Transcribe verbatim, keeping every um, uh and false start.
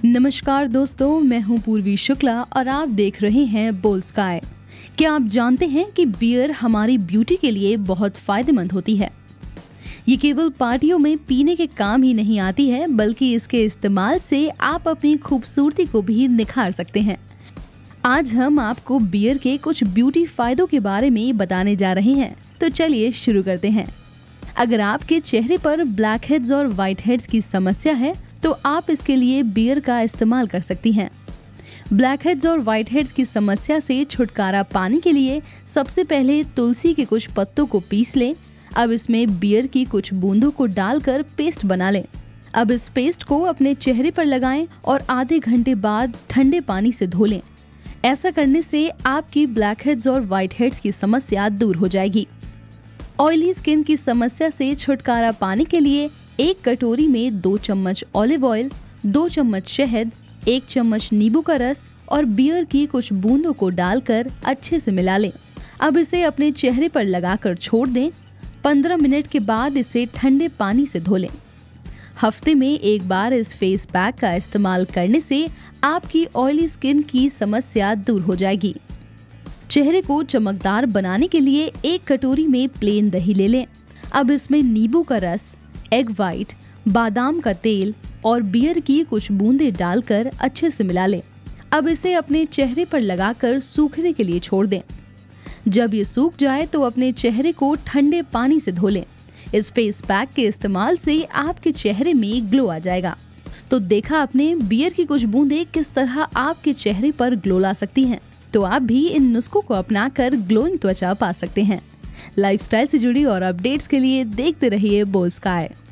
नमस्कार दोस्तों, मैं हूं पूर्वी शुक्ला और आप देख रहे हैं बोल्ड स्काई। क्या आप जानते हैं कि बियर हमारी ब्यूटी के लिए बहुत फायदेमंद होती है। ये केवल पार्टियों में पीने के काम ही नहीं आती है, बल्कि इसके इस्तेमाल से आप अपनी खूबसूरती को भी निखार सकते हैं। आज हम आपको बियर के कुछ ब्यूटी फायदों के बारे में बताने जा रहे हैं, तो चलिए शुरू करते हैं। अगर आपके चेहरे पर ब्लैक हेड्स और व्हाइट हेड्स की समस्या है तो आप इसके लिए बियर का इस्तेमाल कर सकती हैं। ब्लैक हेड्स और व्हाइट हेड्स की समस्या से छुटकारा पाने के लिए सबसे पहले तुलसी के कुछ पत्तों को पीस लें। अब इसमें बियर की कुछ बूंदों को डालकर पेस्ट बना लें। अब इस पेस्ट को अपने चेहरे पर लगाएं और आधे घंटे बाद ठंडे पानी से धो लें। ऐसा करने से आपकी ब्लैक हेड्स और व्हाइट हेड्स की समस्या दूर हो जाएगी। ऑयली स्किन की समस्या से छुटकारा पाने के लिए एक कटोरी में दो चम्मच ऑलिव ऑयल, दो चम्मच शहद, एक चम्मच नींबू का रस और बियर की कुछ बूंदों को डालकर अच्छे से मिला लें। अब इसे अपने चेहरे पर लगाकर छोड़ दें। पंद्रह मिनट के बाद इसे ठंडे पानी से धो लें। हफ्ते में एक बार इस फेस पैक का इस्तेमाल करने से आपकी ऑयली स्किन की समस्या दूर हो जाएगी। चेहरे को चमकदार बनाने के लिए एक कटोरी में प्लेन दही ले लें। अब इसमें नींबू का रस, एग वाइट, बादाम का तेल और बियर की कुछ बूंदें डालकर अच्छे से मिला लें। अब इसे अपने चेहरे पर लगाकर सूखने के लिए छोड़ दें। जब ये सूख जाए तो अपने चेहरे को ठंडे पानी से धो लें। इस फेस पैक के इस्तेमाल से आपके चेहरे में ग्लो आ जाएगा। तो देखा आपने, बियर की कुछ बूंदें किस तरह आपके चेहरे पर ग्लो ला सकती हैं। तो आप भी इन नुस्खों को अपनाकर ग्लोइंग त्वचा पा सकते हैं। लाइफस्टाइल से जुड़ी और अपडेट्स के लिए देखते रहिए बोल्ड स्काई।